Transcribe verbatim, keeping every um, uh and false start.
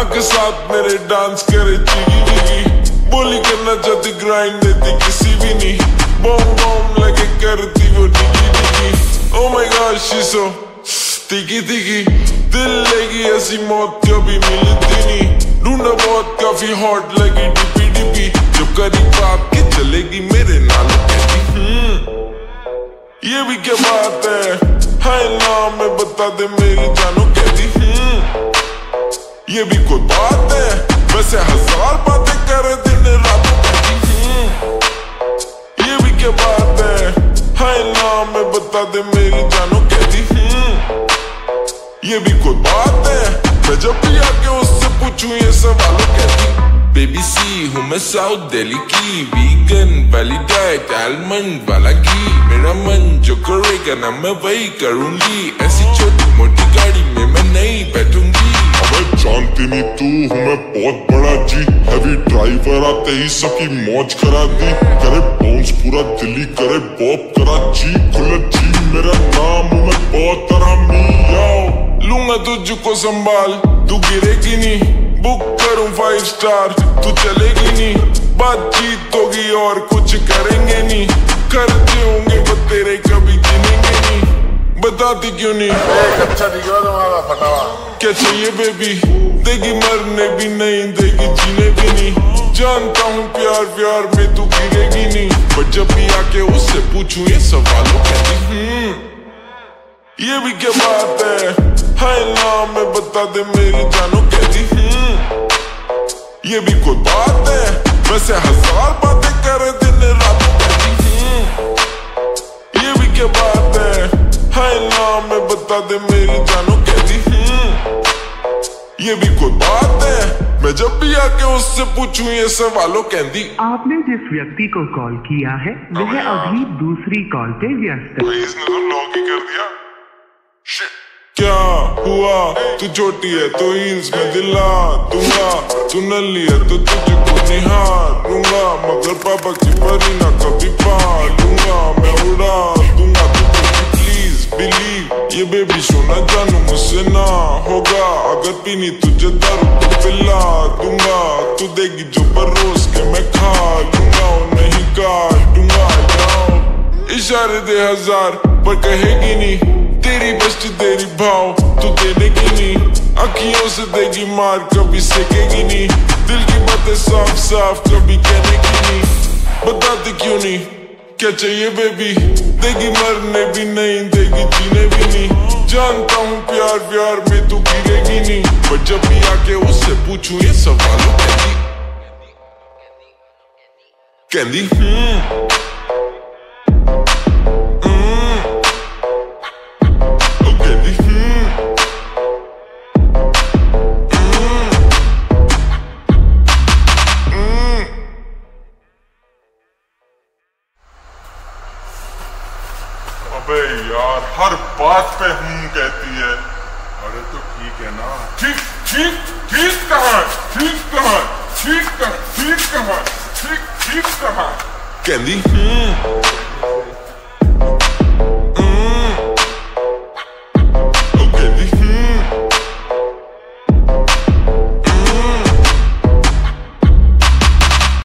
के साथ मेरे डांस करे जिगी जिगी, बोली करना चाहती ग्राइंड देती किसी भी नहीं, बॉम बॉम लगे करती वो डिगी डिगी। Oh my God, she's so sticky sticky, दिल लेगी ऐसी मौत कभी मिलती नहीं, ढूंढा बहुत काफी हॉट लगी डिपी डिपी, जब करी बात के चलेगी मेरे नालों कहती हम्म ये भी क्या बात है, हाय नाम में बता दे मेरी जानो कहती हम्म ये भी कोई बात है, वैसे हजार बातें करे दिन रात कहती हम्म ये भी क्या बात है, हाय नाम में बता दे मेरी जानो कहती हम्म ये भी कोई बात है, मैं जब भी आके उससे पूछूं ये सवालों कहती बेबी सी हूँ मैं साउथ दिल्ली की, वीगन वाली डाइट आलमंड वाला घी, मेरा मन जो करेगा ना मैं वही करूंगी, ऐसी छोटी मोटी गाड़ी में मैं नहीं बैठूंगी। मैं जानती नहीं तू हूँ मैं बहुत बड़ा जी, हैवी ड्राइवर आते ही सबकी मौज करा दी, करे बाउंस पूरा दिल्ली करे बॉप करा जी, खुला जी मेरा नाम हूँ मैं बहुत हरामी, लूंगा तुझको संभाल तू गिरेगी नहीं, बुक करूं फाइव स्टार तू चलेगी नहीं, बातचीत होगी और कुछ करेंगे नहीं, करते होंगे वो तेरे कभी गिनेंगे नहीं, बताती क्यों नहीं अच्छा दिखा तुम्हारा फटावा, क्या चाहिए बेबी, देगी मरने भी नहीं देगी जीने भी नहीं, जानता हूँ प्यार प्यार में तू गिरेगी नहीं, पर जब भी आके उससे पूछूं ये सवालों कहती हम्म ये भी क्या बात है, हाय नाम में बता दे मेरी जानो कहती हम्म ये भी कोई बात है, वैसे हजार बातें करे दिन रात कहती हम्म ये भी क्या बात है, हाय नाम में बता दे मेरी जानो कहती हम्म ये भी कोई बात है, मैं जब भी आके उससे पूछूं ये सवालों कहती। आपने जिस व्यक्ति को कॉल किया है वह अभी दूसरी कॉल पे व्यस्त है। इसने तो लॉक ही कर दिया। क्या हुआ तू छोटी है तो हील्स में दिला दूंगा, तू नल्ली है तो तुझको निहार लूंगा, मगर पापा की परी ना कभी पा लूंगा, मैं उड़ा दूंगा तुझको प्लीज बिलीव, ये बेबी सोना जानू मुझसे ना होगा, अगर पीनी तुझे दारू तो पिला दूंगा, तू देगी जो बरोस के मैं खा लूंगा और नहीं काटूंगा, इशारे दे हजार पर कहेगी नहीं, तेरी बस्ती तेरी भाव तू देगी नहीं, अखियों से देगी मार कभी सेकेगी नहीं, दिल की बातें साफ साफ कभी कहनेगी नहीं, बताती क्यों नहीं क्या चाहिए बेबी, देगी मरने भी नहीं देगी जीने भी नहीं, जानता हूँ प्यार प्यार में तू गिरेगी नहीं, पर जब भी आके उससे पूछूं ये सवालों कहती कहती हम्म अबे यार हर बात पे हूँ कहती है, अरे तो ठीक है ना, ठीक ठीक ठीक कहाँ ठीक कहाँ ठीक कहाँ ठीक कहाँ ठीक ठीक कहाँ कहती हम्म